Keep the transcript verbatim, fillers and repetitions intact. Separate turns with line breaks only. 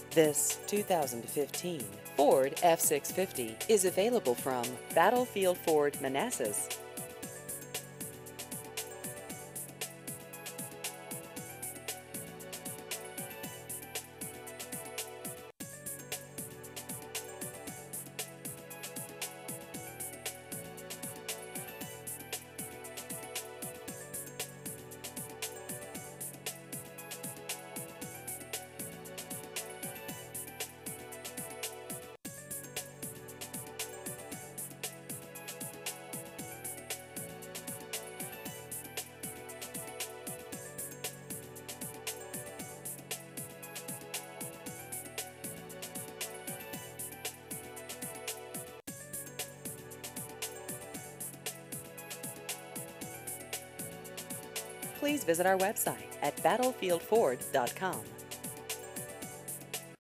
This two thousand fifteen Ford F six fifty is available from Battlefield Ford Manassas. Please visit our website at battlefield ford dot com.